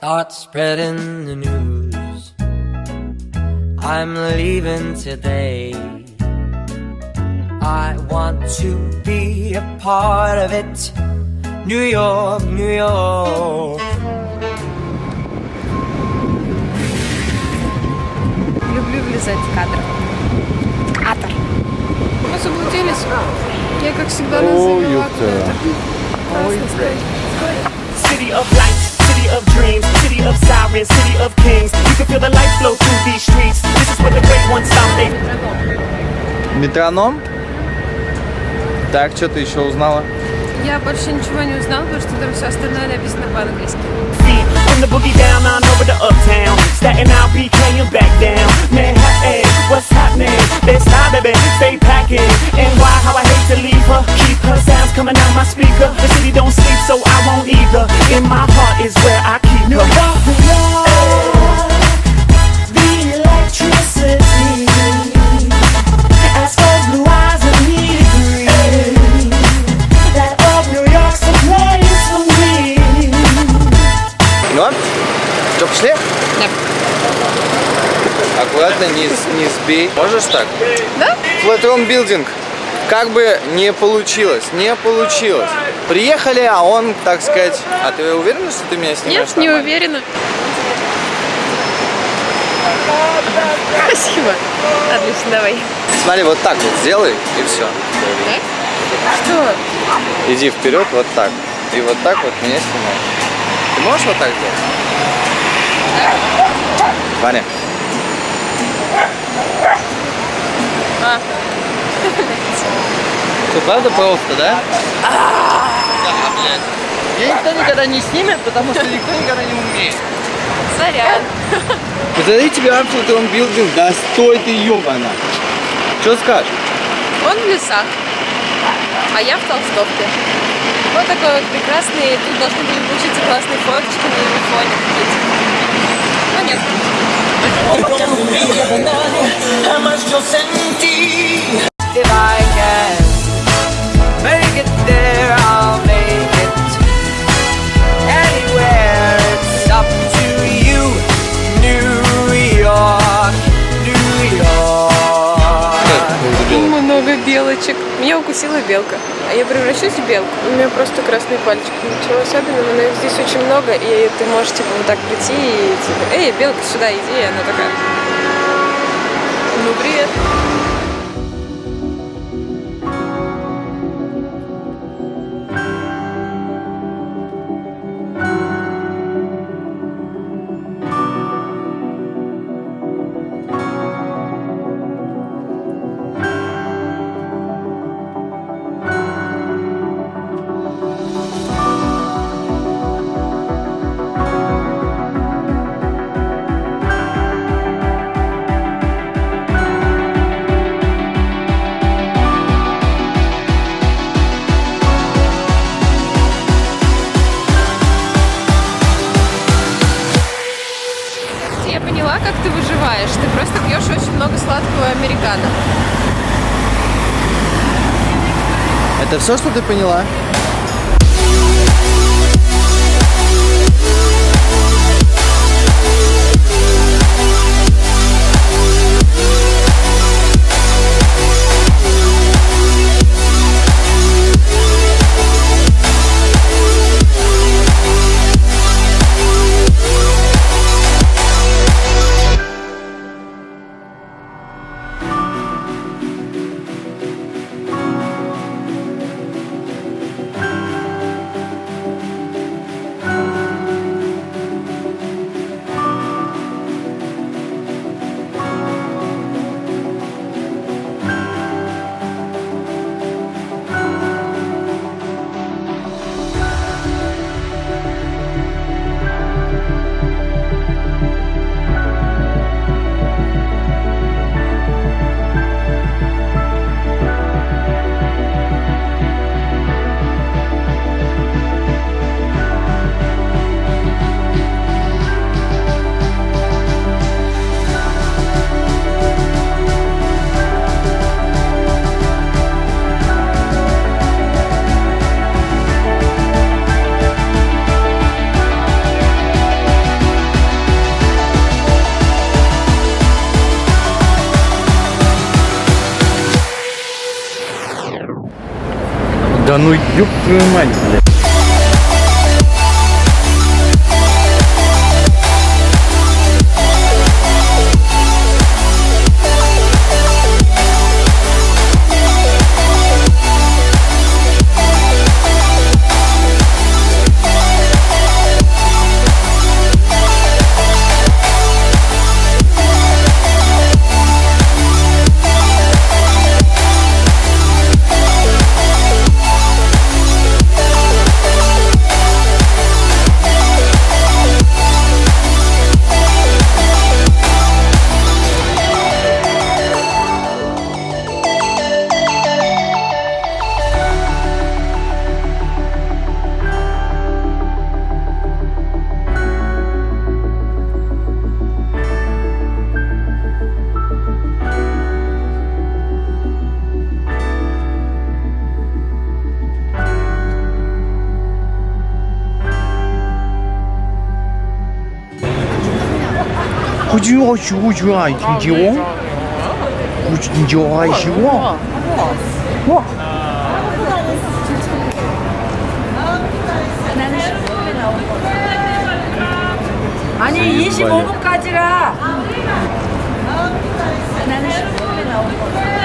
Start spreading the news. I'm leaving today. I want to be a part of it. New York, New York. Люблю влезать в кадр. Кадр. Мы заблудились. Я, как всегда, называла куда-то. City of lights, city of dreams, city of sirens, city of kings. You can feel the light flow through these streets. This is where the great ones stop. Метроном? Так, что ты еще узнала? Я больше ничего не узнала, потому что там все остальное написано по-английски. From the boogie down on over to uptown, Staten Island, BK and back down. Manhattan, what's happening? This time, baby, stay packing. And why, how I hate to leave her. Keep her sounds coming out my speaker. The city don't sleep, so I won't either. In my heart is where I keep her. New York, New York, the electricity. As for blue eyes and me green. That old New York's a place for me. Ну, что, пошли? Да. Аккуратно, не сбей. Можешь так? Да? Flat-Room Building. Как бы не получилось, не получилось. Приехали, а он, так сказать... А ты уверена, что ты меня снимаешь? Нет, не уверена. Спасибо. Отлично, давай. Смотри, вот так вот сделай, и все. Да? Что? Иди вперед, вот так. И вот так вот меня снимай. Ты можешь вот так сделать? Ваня. Что, правда просто, да? Да, блядь. Меня никто никогда не снимет, потому что никто никогда не умеет. Сорян. Позови тебя Flat-Room Building, да стой ты, ёбана. Что скажешь? Он в лесах, а я в толстовке. Вот такой вот прекрасный. Тут должны были получиться классные фоточки на его фоне. Но нет. If I can make it there, I'll make it anywhere. It's up to you, New York, New York. Много белочек. Меня укусила белка. А я превращусь в белку. У меня просто красный пальчик. Ничего особенного, но их здесь очень много. И ты можешь типа вот так прийти и типа, эй, белка, сюда иди. И она такая. Ну, привет. Я поняла, как ты выживаешь. Ты просто пьешь очень много сладкого американо. Это все, что ты поняла? ну ёб твою мать, блядь. 아니 25분까지라. 나는 15분에 나올 거야.